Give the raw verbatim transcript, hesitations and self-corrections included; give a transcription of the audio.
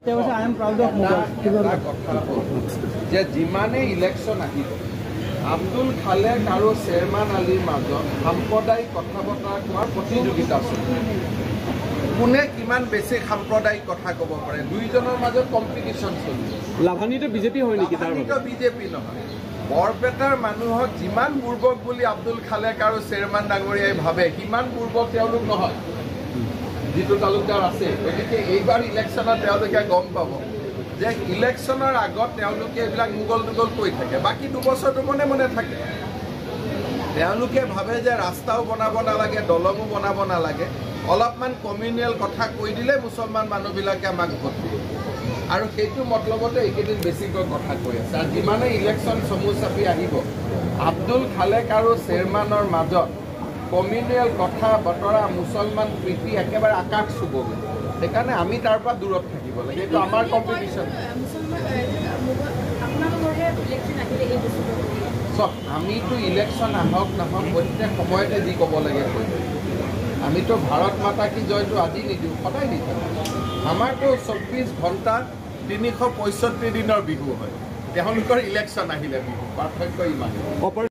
I am proud of যে যিমানে election আহিব আব্দুল খালেক আৰু চেয়াৰমান আলীৰ মাজত সাম্প্ৰদায়িক কথা বতৰা কোৱাৰ প্ৰতিযোগিতা চলিছে কোনে কিমান বেছি সাম্প্ৰদায়িক কথা ক'ব পাৰে দুইজনৰ মাজত কম্পিটিশন চলিছে লাভানিত বিজেপি হয় নেকি তাৰ লাভানিত বিজেপি নহয় বৰপেটাৰ মানুহক যিমান পূৰ্বক বুলি আব্দুল খালেক আৰু চেয়াৰমান ডাঙৰীয়াই ভাবে সিমান পূৰ্বক তেওঁলোক নহয় যিটো তালুকদাৰ আছে গতিকে এইবাৰ ইলেকশ্যনত তেওঁলোকে গম পাব যে ইলেকশ্যনৰ আগত তেওঁলোকে এইবিলাক মুগল দুগল কৈ থাকে বাকী দুবছৰটো মনে মনে থাকে তেওঁলোকে ভাবে যে ৰাস্তাও বনাব নালাগে দলঙো বনাব নালাগে অলপমান কমিউনিয়েল কথা কৈ দিলে মুছলমান মানুহবিলাকে আমাক ভোট দিয়ে আৰু সেইটো মতলবতে এইকেইদিন বেছিকৈ কথা কৈ আছে আৰু যিমানে ইলেকশ্যন চমু চাপি আহিব আব্দুল খালেক আৰু চেয়াৰমানৰ মাজত কমিউনিয়েল কথা বতৰা মুছলমান প্ৰীতি একেবাৰে আকাশ চুবগৈ সেইকাৰণে আমি তাৰ পৰা দূৰত থাকিব লাগে এইটো আমাৰ কম্পিটিশ্যন চব আমিতো ইলেকশ্যন আহক নাহক প্ৰত্যেক সময়তে যি ক'ব লাগে কৈ আমিতো ভাৰত মাতা কি জয়টো আজি নিদিওঁ সদায় নিদিওঁ আমাৰতো চৌব্বিছ ঘণ্টা তিনিশ পঁয়ষষ্ঠি দিনৰ বিহু হয় তেওঁলোকৰ ইলেকশ্যন আহিলে বিহু পাৰ্থক্য ইমান